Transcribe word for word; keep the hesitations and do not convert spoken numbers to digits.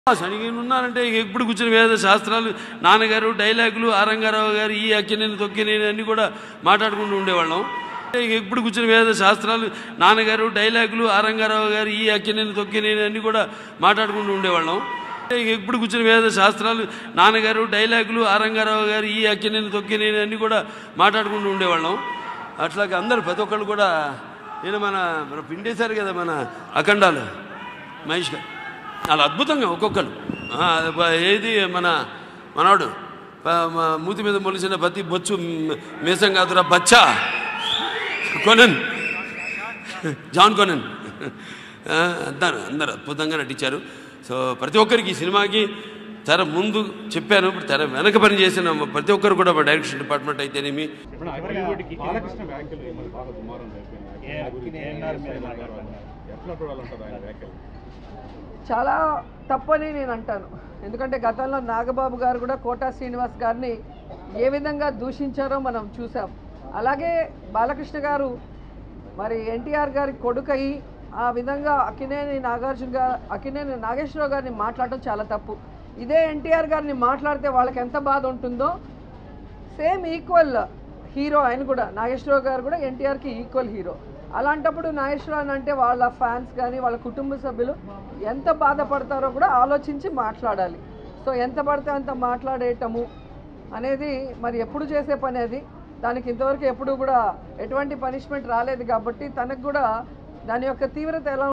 ఉన్నారంటే ఎప్పుడు కూర్చుని వేద శాస్త్రాలు నాన్నగారు డైలాగులు ఆరంగారావు గారు ఈ అక్కినేని తొక్కినేని అన్నీ కూడా మాట్లాడుకుంటూ ఉండేవాళ్ళం. ఎప్పుడు కూర్చుని వేద శాస్త్రాలు నాన్నగారు డైలాగులు ఆరంగారావు గారు ఈ అక్కినేని తొక్కినేని అన్నీ కూడా మాట్లాడుకుంటూ ఉండేవాళ్ళం. ఎప్పుడు కూర్చుని వేద శాస్త్రాలు నాన్నగారు డైలాగులు ఆరంగారావు గారు ఈ అక్కినేని తొక్కినేని అన్నీ కూడా మాట్లాడుకుంటూ ఉండేవాళ్ళం. అట్లాగే అందరూ ప్రతి ఒక్కళ్ళు కూడా నేను మన మన పిండేశారు కదా మన అఖండాలు మహేష్ గారు చాలా అద్భుతంగా ఒక్కొక్కరు ఏది మన మనవాడు మూతి మీద మొలిసిన ప్రతి బొచ్చు మీసం కాదురా బచ్చా కొనన్ జాన్ కొనన్ అందరు అందరు అద్భుతంగా నటించారు. సో ప్రతి ఒక్కరికి ఈ సినిమాకి తెర ముందు చెప్పాను, ఇప్పుడు తెర వెనక పని చేసిన ప్రతి ఒక్కరు కూడా డైరెక్షన్ డిపార్ట్మెంట్ అయితేనేమి చాలా తప్పని నేను అంటాను. ఎందుకంటే గతంలో నాగబాబు గారు కూడా కోటా శ్రీనివాస్ గారిని ఏ విధంగా దూషించారో మనం చూసాం. అలాగే బాలకృష్ణ గారు మరి ఎన్టీఆర్ గారి కొడుకయి ఆ విధంగా అక్కినేని నాగార్జున గారు అక్కినేని నాగేశ్వరరావు గారిని మాట్లాడటం చాలా తప్పు. ఇదే ఎన్టీఆర్ గారిని మాట్లాడితే వాళ్ళకి ఎంత బాధ ఉంటుందో సేమ్ ఈక్వల్ హీరో ఆయన కూడా, నాగేశ్వరరావు గారు కూడా ఎన్టీఆర్కి ఈక్వల్ హీరో. అలాంటప్పుడు నాగేశ్వరరావు అంటే వాళ్ళ ఫ్యాన్స్ కానీ వాళ్ళ కుటుంబ సభ్యులు ఎంత బాధపడతారో కూడా ఆలోచించి మాట్లాడాలి. సో ఎంత పడితే అంత మాట్లాడేయటము అనేది మరి ఎప్పుడు చేసే పని అది. దానికి ఇంతవరకు ఎప్పుడు కూడా ఎటువంటి పనిష్మెంట్ రాలేదు కాబట్టి తనకు కూడా దాని యొక్క తీవ్రత ఎలా